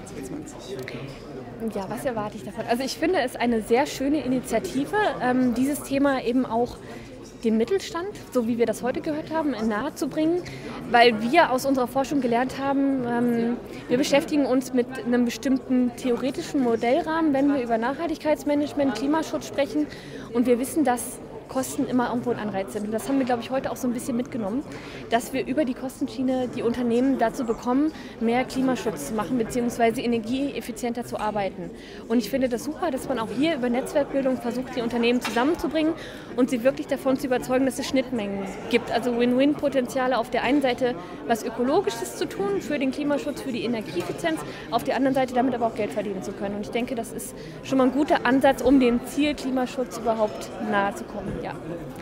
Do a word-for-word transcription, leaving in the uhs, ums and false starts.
zweitausendzweiundzwanzig? Ja, was erwarte ich davon? Also ich finde es eine sehr schöne Initiative, ähm, dieses Thema eben auch den Mittelstand, so wie wir das heute gehört haben, nahe zu bringen, weil wir aus unserer Forschung gelernt haben, ähm, wir beschäftigen uns mit einem bestimmten theoretischen Modellrahmen, wenn wir über Nachhaltigkeitsmanagement, Klimaschutz sprechen, und wir wissen, dass Kosten immer irgendwo ein Anreiz sind. Und das haben wir, glaube ich, heute auch so ein bisschen mitgenommen, dass wir über die Kostenschiene die Unternehmen dazu bekommen, mehr Klimaschutz zu machen bzw. energieeffizienter zu arbeiten. Und ich finde das super, dass man auch hier über Netzwerkbildung versucht, die Unternehmen zusammenzubringen und sie wirklich davon zu überzeugen, dass es Schnittmengen gibt. Also Win-Win-Potenziale, auf der einen Seite was Ökologisches zu tun für den Klimaschutz, für die Energieeffizienz, auf der anderen Seite damit aber auch Geld verdienen zu können. Und ich denke, das ist schon mal ein guter Ansatz, um dem Ziel Klimaschutz überhaupt nahe zu kommen. Ja.